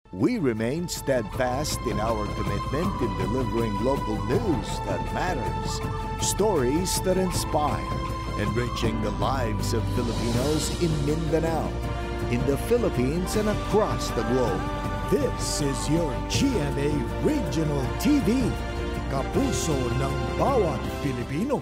We remain steadfast in our commitment in delivering local news that matters, stories that inspire, enriching the lives of Filipinos in Mindanao, in the Philippines and across the globe. This is your GMA Regional TV, kapuso ng bawat Pilipino.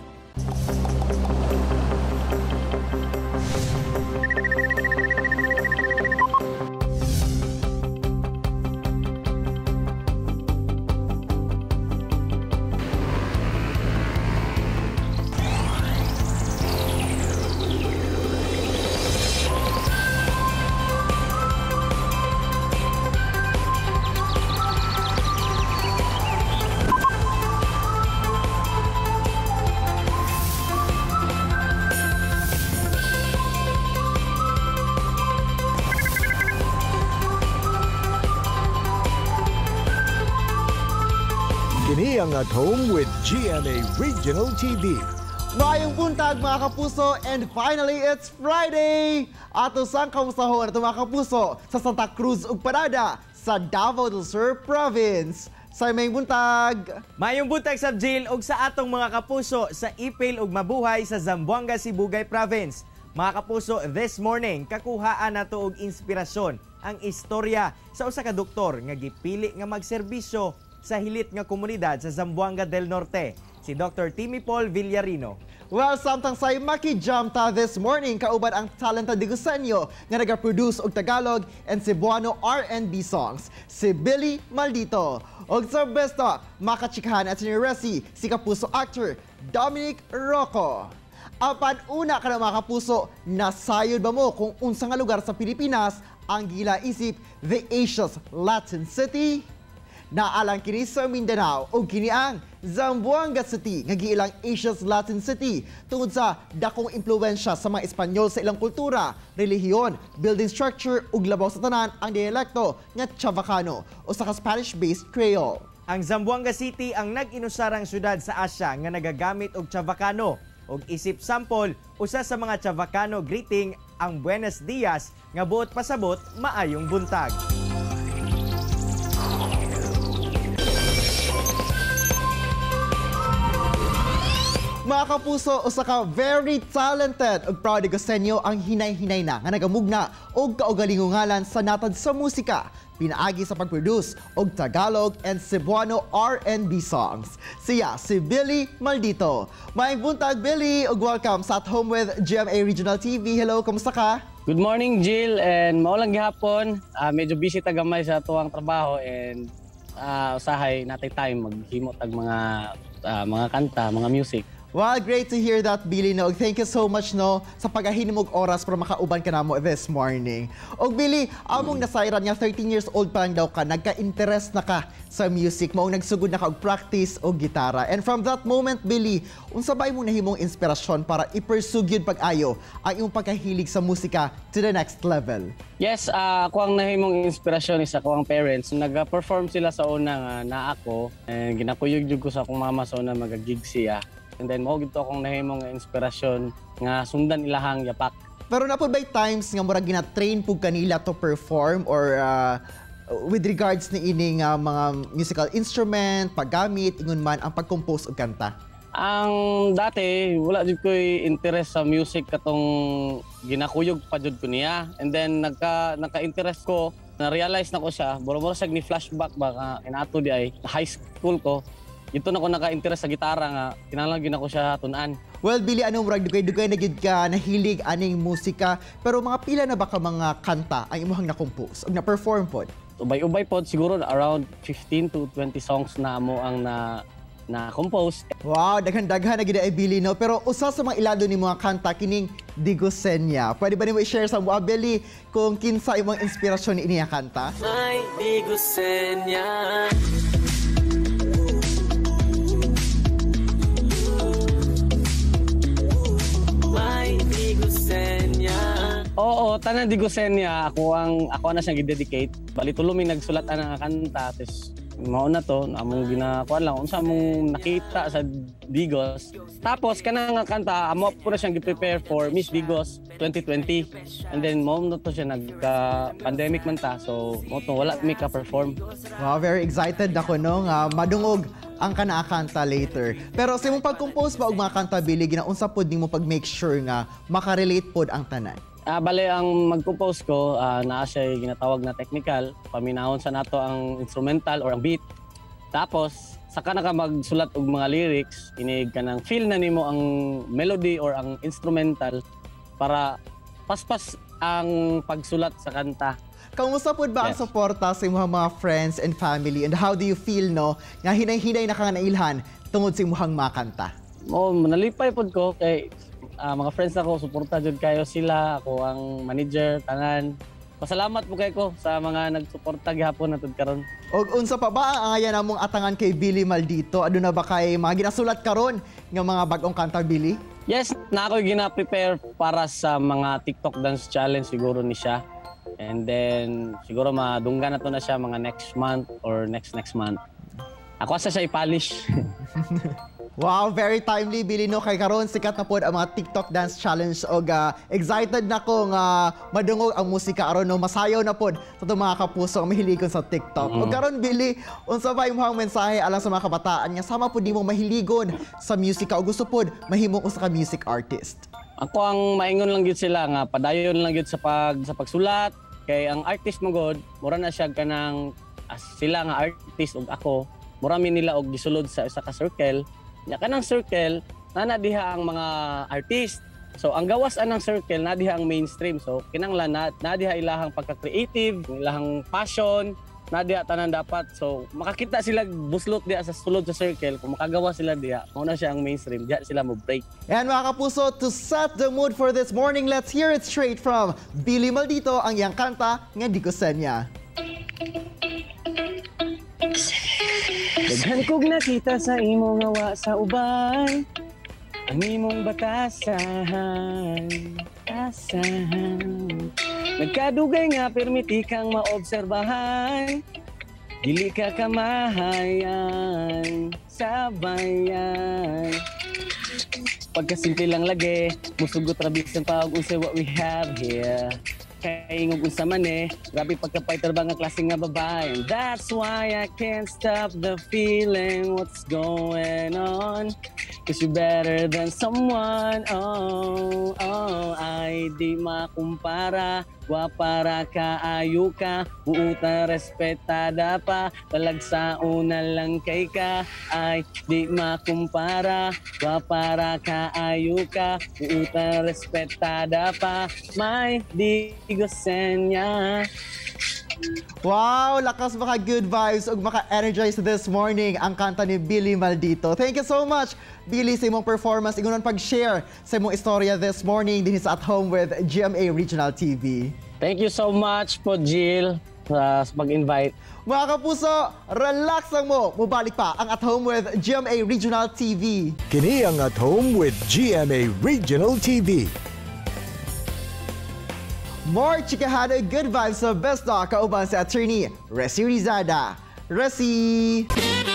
Kini ang At Home with GMA Regional TV. Mayong buntag mga kapuso, and finally it's Friday! Ato sang kamusahon at mga kapuso sa Santa Cruz ug Parada sa Davao del Sur Province. Sa mayong buntag! Mayong buntag sa jail ug sa atong mga kapuso sa Ipil ug Mabuhay sa Zamboanga, Sibugay Province. Mga kapuso, this morning kakuhaan nato og inspirasyon ang istorya sa usa ka doktor nga gipili nga magserbisyo sa hilit nga komunidad sa Zamboanga del Norte, si Dr. Timmy Paul Villarino. Well, samtang say makijam ta this morning, kauban ang talented Digosenyo nga nagaproduce og Tagalog and Cebuano R&B songs, si Billy Maldito. Og sa besta, makachikahan at siniresi si kapuso actor Dominic Rocco. Apan una ka na mga kapuso, nasayod ba mo kung unsa nga lugar sa Pilipinas ang gila-isip the Asia's Latin City? Naalang kini sa Mindanao o kini ang Zamboanga City nga giilang Asia's Latin City tungod sa dakong impluwensya sa mga Espanyol sa ilang kultura, relihiyon, building structure ug labaw sa tanan ang dialekto nga Chavacano o sa Spanish-based Creole. Ang Zamboanga City ang nag-inusarang syudad sa Asia nga nagagamit og Chavacano ug isip sample usa sa mga Chavacano greeting ang Buenos Dias nga buot pasabot maayong buntag. Mga kapuso, usa ka very talented ug proud Digosenyo ang hinay-hinay na nga nagamugna og kaugalingongalan sa natad sa musika, pinaagi sa pagproduce og Tagalog and Cebuano R&B songs. Siya si Billy Maldito. Maayong buntag Billy ug welcome sa At Home with GMA Regional TV. Hello, kamusta ka? Good morning Jill, and maulang gihapon. Medyo busy ta gamay sa tuwang trabaho and usahay natay time maghimo tag mga kanta, mga music. Well, great to hear that, Billy. No? Thank you so much no, sa paghahinimog oras para makauban ka namo this morning. Og Billy, among nasayran nga 13 years old pa lang daw ka, nagka-interest na ka sa music, maong nagsugod na ka og practice og gitara. And from that moment, Billy, unsa ba imong nahimong inspirasyon para i-pursue gyud pag-ayo ang imong pagkahilig sa musika to the next level? Yes, ako ang nahimong inspirasyon is ako ang parents. Nag-perform sila sa una na ako, and ginakuyog jud ko sa akong mama sa una mag-gig siya. And then mao gito akong nahimong inspirasyon nga sundan ilahang yapak. Pero napod by times nga murag gina-train pug kanila to perform or with regards ni ining mga musical instrument, paggamit, ingon man ang pag-compose og kanta? Ang dati wala jud ko'y interest sa music katong ginakuyog pa jud ko niya. And then nagka-interest ko, na-realize na ko siya, boro-boro sag ni flashback ba inato di ay high school ko. Ito na ko naka-interest sa gitara nga, kinalagin ako siya tunan. Well, Billy, anong murag dugay-dugay na gid ka nahilig aning musika, pero mga pila na ba ka mga kanta ang imuhang na-compose o na-perform pod? Ubay-ubay pod siguro around 15 to 20 songs na mo ang na-compose. Wow, daghan-daghan na gid ay Billy no, pero usa sa mga ilado ni mga kanta kining Digosenya. Pwede ba nimo i-share sa mga Billy kung kinsa imong inspirasyon ni iniya kanta? May Digosenya. Oo, tanan di Gusenya, ako na siyang gi-dedicate. Bali tulo may nagsulat ang kanta, tes mao na to, among ginakuan lang unsa mong nakita sa Digos. Tapos kana nga kanta, amo po na siyang gi-prepare for Miss Digos 2020. And then mao na to siya nagka-pandemic man ta. So mo to wala mi ka perform. Wow, very excited ako no nga madungog ang kanta later. Pero sa imong pag-compose ba og mga kanta Billy, ginaunsa pod nimo pag-make sure nga makarelate pod ang tanan? Bale, ang mag-compose ko, naa siya ginatawag na technical. Paminahon sa nato ang instrumental or ang beat. Tapos, saka na ka magsulat og mga lyrics, inig ka nang feel na nimo ang melody or ang instrumental para paspas ang pagsulat sa kanta. Kamusta po ba ang suporta sa imong mga friends and family, and how do you feel no nga hinay-hinay na ka nailhan tungod sa imong mga kanta? Nalipay pod ko kay mga friends ako, suporta jud kayo sila, ako ang manager tanan. Pasalamat po kay ko sa mga nagsuporta gihapon natud karon. Og unsa pa ba ang aya namong atangan kay Billy Maldito? Aduna ba kay mga ginasulat karon nga mga bag-ong kanta Billy? Yes, na ako gina-prepare para sa mga TikTok dance challenge siguro ni siya. And then siguro madunggan na to na siya mga next month or next month. Ako asa siya i-polish. Wow, very timely Billy no, kay karon sikat na pod ang mga TikTok dance challenge og excited na ko nga madungog ang musika aron no, masayaw na pod sa itong mga kapuso ang mahiligon sa TikTok. Og karon Billy, unsa ba imong mensahe alang sa mga kabataan nga sama pod nimo mahiligon sa musika o gusto pod mahimong usa ka music artist? Ako ang maingon lang gyud sila nga padayon lang gyud sa pagsulat kay ang artist mo god mura na siya kanang sila nga artist ug ako mura mi nila og gisulod sa isa ka circle. Nya kanang circle na diha ang mga artist. So ang gawas anang circle na diha ang mainstream. So kinanglan na diha ilahang pagka-creative, ilahang passion, na diha tanan dapat. So makakita sila buslot diha sa sulod sa circle kung makagawa sila diha. Mao na siya ang mainstream. Diha sila mo break. And mga kapuso, to set the mood for this morning, let's hear it straight from Billy Maldito ang iyang kanta nga Di Ko Senya. Daghan kog nakita sa imong awa sa uban, ang imong batasan. Nagkadugay nga permiti kang maobserbahan, dili ka kamahayan sa bayan. Pagkasimple lang lagi, musugot rabik sa pag-unsay what we have here. Kaingog unsa man grabe pagka-fighter ba nga klase nga babae. And that's why I can't stop the feeling what's going on. Cause you're better than someone, ay di makumpara. Guwapara ka, ayo ka, buutan respetada pa. Talagsa una lang kay ka, ay di makumpara. Guwapara ka, ayo ka, buutan respetada pa. May Di Ko Senya. Wow, lakas maka good vibes ug maka-energize this morning ang kanta ni Billy Maldito. Thank you so much, Billy, sa imong performance. Ingon pag-share sa imong istorya this morning din sa At Home with GMA Regional TV. Thank you so much po, Jill, sa pag-invite. Mga kapuso, relax lang mo. Mubalik pa ang At Home with GMA Regional TV. Kini ang At Home with GMA Regional TV. More chikahada good vibes sa best dog kauban sa attorney Resi Rizada. Resi!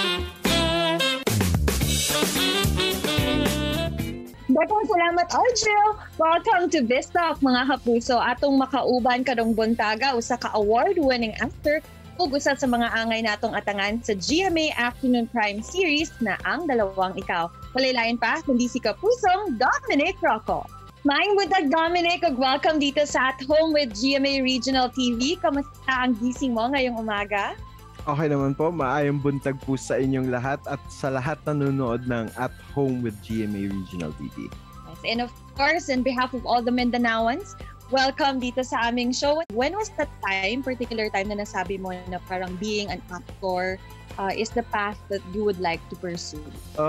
Daghang salamat, Argel. Welcome to Best Talk, mga kapuso. Atong makauban kadong buntaga usa ka award-winning actor ug usa sa mga angay natong atangan sa GMA Afternoon Prime Series na Ang Dalawang Ikaw. Walilain pa kundi si kapusong Dominic Rocco. Maayong buntag, Dominic, ug welcome dito sa At Home with GMA Regional TV. Kamusta ang gising mo ngayong umaga? Okay naman po, maayong buntag po sa inyong lahat at sa lahat na nanonood ng At Home with GMA Regional TV. Yes, and of course, on behalf of all the Mindanaoans, welcome dito sa aming show. When was that particular time na nasabi mo na parang being an actor is the path that you would like to pursue?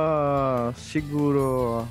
Siguro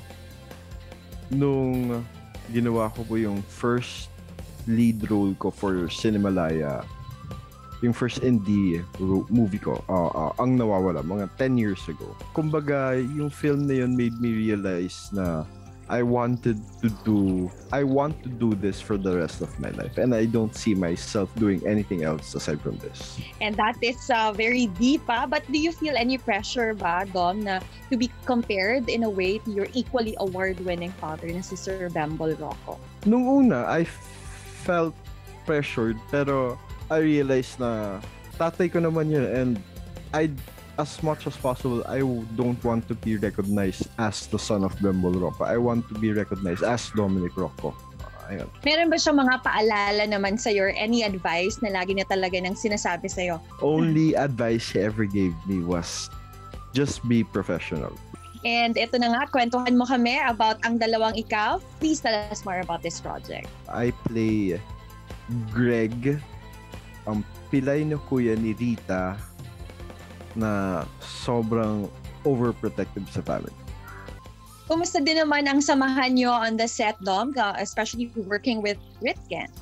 nung ginawa ko po yung first lead role ko for Cinemalaya, yung first indie movie ko, Ang Nawawala, mga 10 years ago. Kumbaga, yung film na yun made me realize na I want to do this for the rest of my life, and I don't see myself doing anything else aside from this. And that is very deep, but do you feel any pressure ba, Dom, na to be compared in a way to your equally award-winning father na si Sir Bembol Rocco? Nung una, I felt pressured, pero I realized na tatay ko naman yun, and as much as possible, I don't want to be recognized as the son of Bembol Rocco. I want to be recognized as Dominic Rocco. Ayun. Meron ba siyang mga paalala naman sa'yo or any advice na lagi na talaga nang sinasabi sa'yo? Only advice he ever gave me was just be professional. And ito na nga, kwentuhan mo kami about Ang Dalawang Ikaw. Please tell us more about this project. I play Greg, ang pilay na kuya ni Rita na sobrang overprotective sa family. Kumusta din naman ang samahan nyo on the set, Dom? Especially working with Ritken.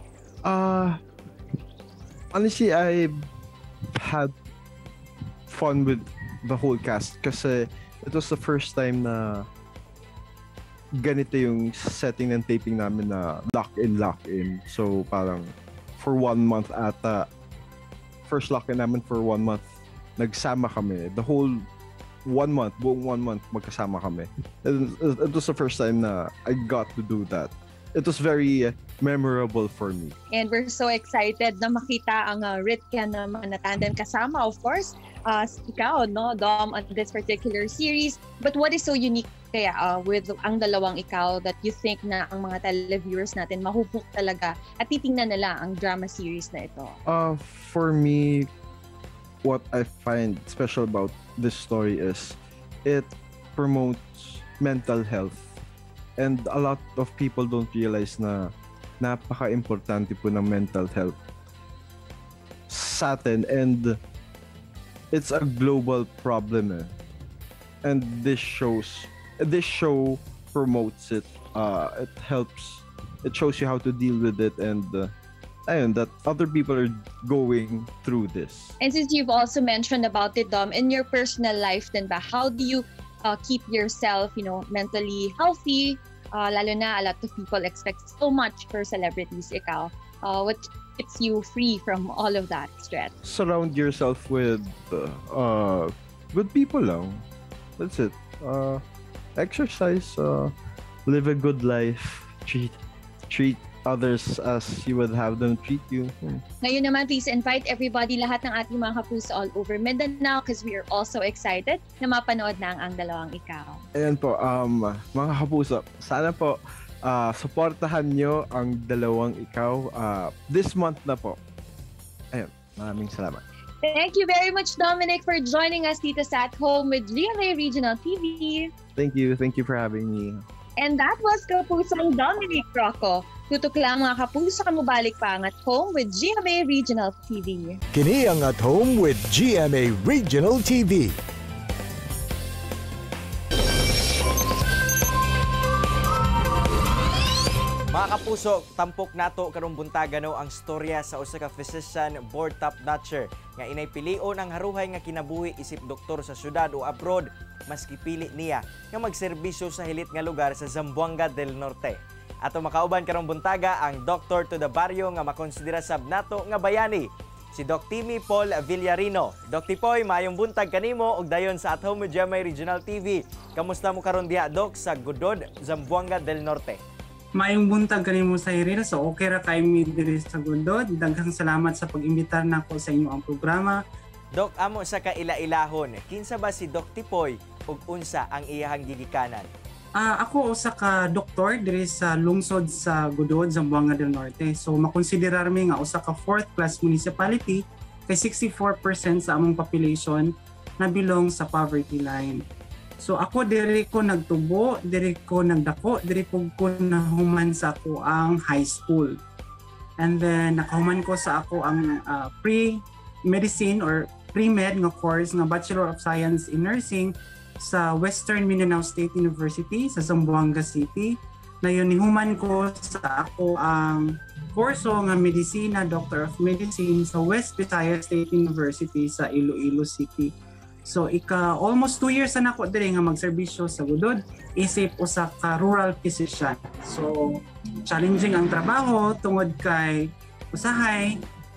Honestly, I had fun with the whole cast kasi it was the first time na ganito yung setting ng taping namin na lock in. So parang for 1 month ata, first lock in namin for 1 month, nagsama kami. The whole 1 month, buong 1 month, magkasama kami. It was the first time na I got to do that. It was very memorable for me. And we're so excited na makita ang Ritken naman na tandem kasama, of course, ikaw, no, Dom, on this particular series. But what is so unique kaya with Ang Dalawang Ikaw that you think na ang mga televiewers natin mahupok talaga at titingnan nila ang drama series na ito? For me, what I find special about this story is it promotes mental health, and a lot of people don't realize na napaka-importante po ng mental health sa atin, and it's a global problem and this show promotes it. It helps, it shows you how to deal with it, and that other people are going through this. And since you've also mentioned about it, Dom, in your personal life then ba, how do you keep yourself, mentally healthy? Lalo na a lot of people expect so much for celebrities. Ikaw, what keeps you free from all of that stress? Surround yourself with people lang. That's it. Exercise, live a good life, treat others as you would have them treat you. Ngayon naman, please invite everybody, lahat ng ating mga kapuso all over Mindanao, because we are also excited na mapanood na ang Dalawang Ikaw. Ayan po, mga kapuso, sana po supportahan nyo ang Dalawang Ikaw this month na po. Ayan, maraming salamat. Thank you very much, Dominic, for joining us dito sa At Home with GMA Regional TV. Thank you for having me. And that was Kapusong Dominic Rocco. Tutok lang mga kapuso, kamubalik pa ang At Home with GMA Regional TV. Kini ang At Home with GMA Regional TV. Mga kapuso, tampok nato karong buntaga ang storya sa usa ka physician board top-notcher nga inay pilion ang haruhay nga kinabuhi isip doktor sa syudad o abroad, maski pili niya nga magserbisyo sa hilit nga lugar sa Zamboanga del Norte. Ato makauban karong buntaga ang doctor to the barrio nga makonsidera sab nato nga bayani, si Doc Timmy Paul Villarino. Doc Tipoy, mayong buntag kanimo og dayon sa At Home with GMA Regional TV. Kamusta mo karon diha, Doc, sa Gudod, Zamboanga del Norte? Mayong buntag kanimo sa Iril, so okay ra kay mi diri sa Gudod. Daghang salamat sa pag-imbitar nako sa inyo ang programa. Doc, amo sa kaila-ilahon, kinsa ba si Doc Tipoy ug unsa ang iyahang gigikanan? Ako usa ka doktor diri sa lungsod sa Gudod, Zamboanga del Norte. So makonsiderar mi nga usa ka 4th class municipality kay 64% sa among population na belong sa poverty line. So ako diri ko nagtubo, diri ko nagdako, diri ko nahuman sa ako ang high school. And then nakahuman ko sa ako ang pre-medicine or pre-med nga course nga Bachelor of Science in Nursing sa Western Mindanao State University sa Zamboanga City. Na yun, nihuman ko sa ako ang kurso nga Medicina, Doctor of Medicine sa West Visayas State University sa Iloilo City. So almost 2 years na ako diri nga magserbisyo sa gudod isip usa ka rural physician. So challenging ang trabaho tungod kay usahay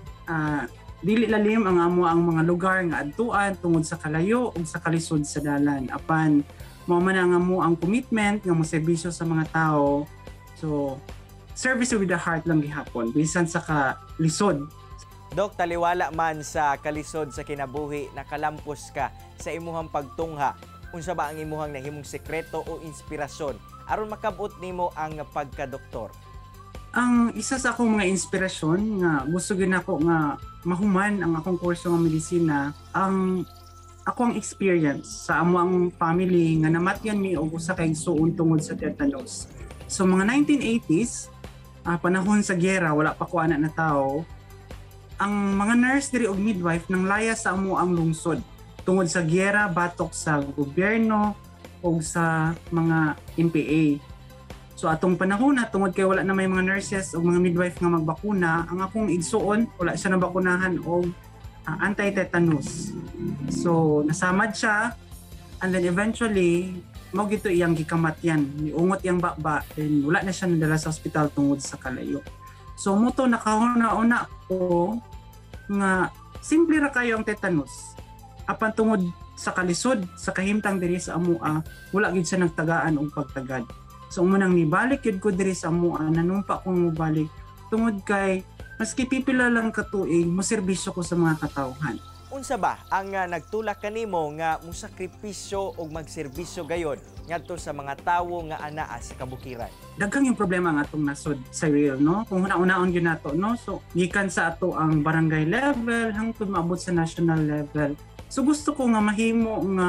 dili lalim ang mga lugar nga adtuan tungod sa kalayo ug sa kalisod sa dalan. Apan mao man ang ang commitment nga moserbisyo sa mga tao. So service with the heart lang gihapon bisan sa kalisod. Dok, taliwala man sa kalisod sa kinabuhi, nakalampos ka sa imuhang pagtungha. Unsa ba ang imuhang nahimong sekreto o inspirasyon aron makabot nimo ang pagka-doktor? Ang isa sa akong mga inspirasyon nga gusto gyud nako nga mahuman ang akong kurso nga medisina, ang akong experience sa amo ang family nga namatyan mi og usa ka igsuon tungod sa tetanus. So mga 1980s, panahon sa giyera, wala pa ko anak na tao, ang mga nurse diri og midwife nang laya sa amo ang lungsod tungod sa giyera batok sa gobyerno o sa mga MPA. So atong panahon na tungod kay wala na may mga nurses o mga midwife nga magbakuna, ang akong igsuon wala siya nabakunahan og anti-tetanus. So nasamad siya and then eventually mao gito iyang gikamatyan, niungot iyang baba, then wala na siya nadala sa ospital tungod sa kalayo. So muto nakahuna-una ko nga simple ra kayo ang tetanus. Apan tungod sa kalisod, sa kahimtang diri sa amua, wala gid siya nagtagaan og pagtagad. So umunang nibalik yun ko diri sa amua, nanumpa kong mubalik tungod kay maski pipila lang ka tuig, moserbisyo ko sa mga katawhan. Unsa ba ang nagtulak kanimo nga mosakripisyo og magserbisyo gayon ngadto sa mga tawo nga anaa sa kabukiran? Daghang yung problema nga atong nasod sa real, no? Kung una-unaon gyud nato, no? So gikan sa ato ang barangay level hangtod maabot sa national level. So gusto ko nga mahimo nga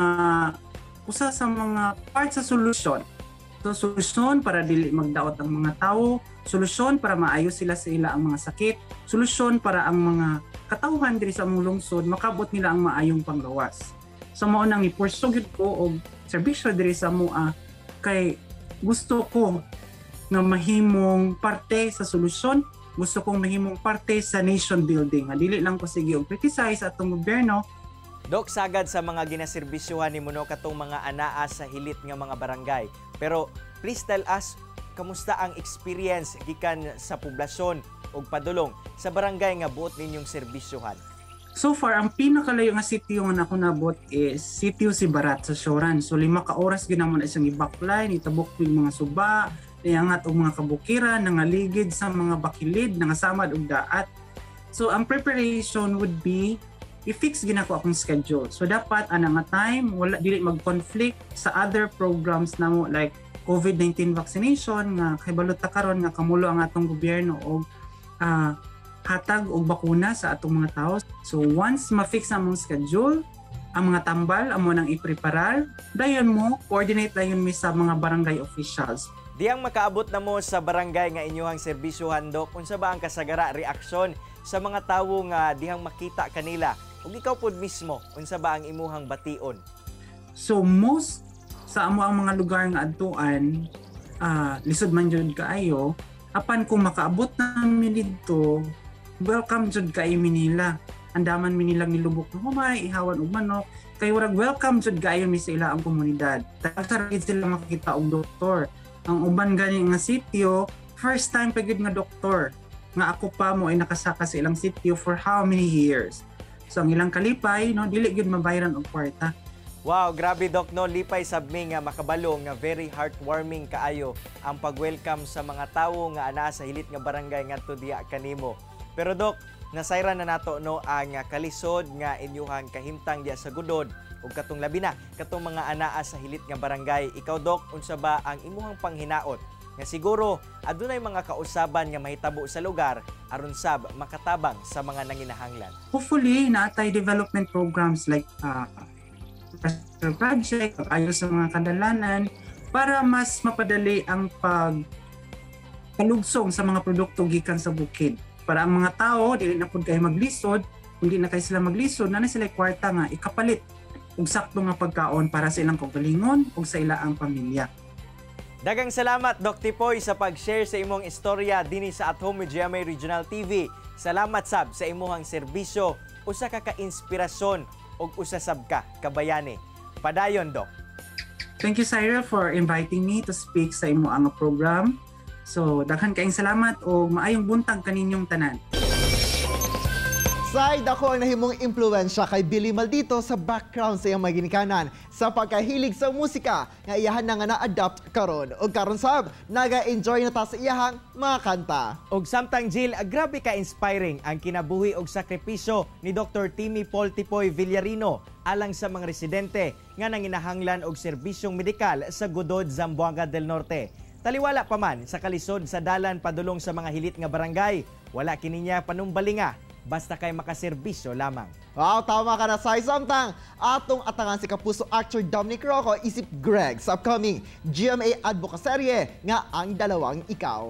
usa sa mga part sa solusyon. So solusyon para dili magdaot ang mga tawo, solusyon para maayos sila sa ila ang mga sakit, solusyon para ang mga katawhan diri sa among lungsod makabot nila ang maayong panggawas. So mao nang ipursugid ko og serbisyo diri sa mua kay gusto ko nga mahimong parte sa solusyon, gusto kong mahimong parte sa nation building. Dili lang ko sige og criticize atong gobyerno. Dok, sagad sa mga ginaserbisyuhan nimo no katong mga anaa sa hilit nga mga barangay. Pero please tell us, kamusta ang experience gikan sa poblasyon og padulong sa barangay nga buot ninyong serbisyuhan? So far, ang pinakalayo nga sitio nga ako nabot is sitio si Barat sa Sioran. So 5 ka oras ginamon na isang i-backline, itabok yung mga suba, iangat og mga kabukiran, nangaligid sa mga bakilid, nangasamad og daat. So ang preparation would be i-fix ginako akong schedule. So dapat ana nga time wala dili mag-conflict sa other programs namo like COVID-19 vaccination nga kahibalot ta karon nga kamulo ang atong gobyerno og hatag og bakuna sa atong mga tao. So once ma-fix among schedule, ang mga tambal amo nang ipreparar, dayon mo coordinate dayon mi sa mga barangay officials. Diyang makaabot na mo sa barangay nga inyong serbisyuhan, Dok, unsa ba ang kasagara reaksyon sa mga tawo nga dihang makita kanila? Ug ikaw pod mismo, unsa ba ang imuhang bation? So most sa amo ang mga lugar nga adtuan, lisod man jud kaayo, apan kung makaabot na mi didto, welcome jud kaayo nila. Andaman mi nilang nilubok ng humay, ihawan og manok, kay warag welcome jud kaayo mi sa ila ang komunidad. Tagsa gid sila makakita og doktor. Ang uban gani nga sitio, first time pa gid nga doktor. Nga ako pa mo ay nakasaka sa ilang sitio for how many years. So ang ilang kalipay, no, dili gyud mabayaran og kwarta. Wow, grabe Dok, no, lipay sabmi nga makabalo nga very heartwarming kaayo ang pag-welcome sa mga tawo nga ana sa hilit nga barangay ngadto diha kanimo. Pero Dok, nasayran na nato no ang kalisod nga inyuhang kahimtang diha sa gudod ug katong labi na katong mga anaa sa hilit nga barangay. Ikaw Dok, unsa ba ang imuhang panghinaot nga siguro adunay mga kausaban nga mahitabo sa lugar aron sab makatabang sa mga nanginahanglan? Hopefully naatay development programs like project, ayos sa mga kadalanan para mas mapadali ang pagkalugsong sa mga produkto gikan sa bukid. Para ang mga tao dili na pud kay maglisod, kundi na kay sila maglisod, na sila kwarta nga ikapalit og sakto nga pagkaon para sa ilang kaugalingon ug sa ilang pamilya. Daghang salamat Doc Tipoy sa pag-share sa imong istorya dinhi sa At Home with GMA Regional TV. Salamat sab sa imong serbisyo, usa ka ka-inspirasyon og usasab ka kabayani. Padayon, Dok. Thank you, Cyril, for inviting me to speak sa imo ang program. So, daghan kaayong salamat o maayong buntag kaninyong tanan. Side ako ang nahimong impluensya kay Billy Maldito sa background sa iyang mga ginikanan sa pagkahilig sa musika nga iyahan na nga na-adapt karon. O karon sab, naga-enjoy na ta sa iyahang mga kanta. Og samtang Jill, grabe ka inspiring ang kinabuhi og sakripisyo ni Dr. Timmy Paul Tipoy Villarino alang sa mga residente nga nanginahanglan og serbisyong medikal sa Gudod, Zamboanga del Norte. Taliwala pa man sa kalisod sa dalan padulong sa mga hilit nga barangay, wala kini niya panumbalinga basta kay makaserbisyo lamang. Wow, tama ka na, Sai. Samtang atong atangan si kapuso actor Dominic Rocco isip Greg sa upcoming GMA advocacy nga Ang Dalawang Ikaw.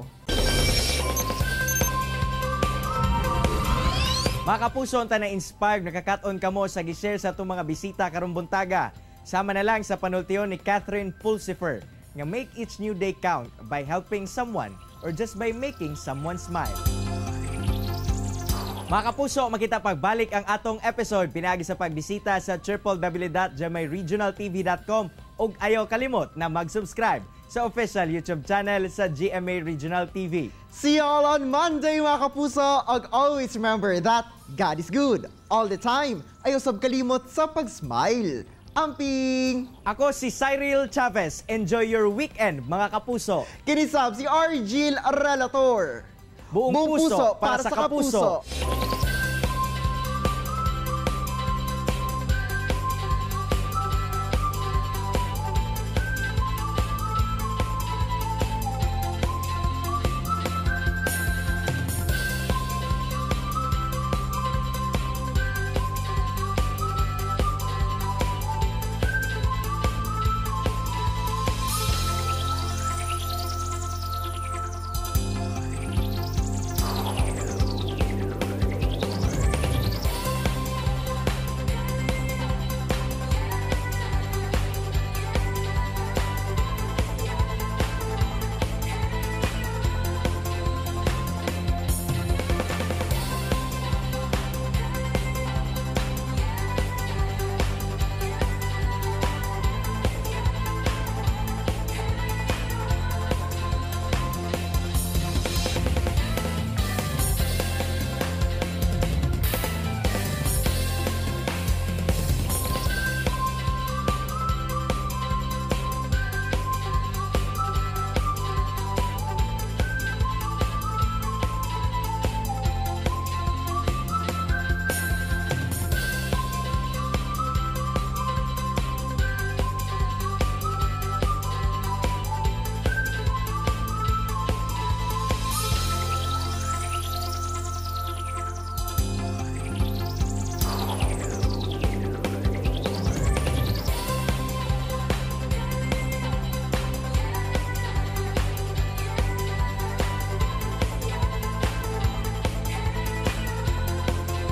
Mga kapuso, ta na-inspired nakakaton kamo sa gishare sa itong mga bisita karong buntaga. Sama na lang sa panultiyon ni Catherine Pulsifer nga make each new day count by helping someone or just by making someone smile. Mga kapuso, makita pagbalik ang atong episode pinagi sa pagbisita sa www.gmaregionaltv.com ug ayaw kalimot na mag-subscribe sa official YouTube channel sa GMA Regional TV. See you all on Monday, mga kapuso. And always remember that God is good all the time. Ayaw sab kalimot sa pag-smile. Amping! Ako si Cyril Chavez. Enjoy your weekend, mga kapuso. Kinisab si Argil Relator. Buong puso para sa kapuso.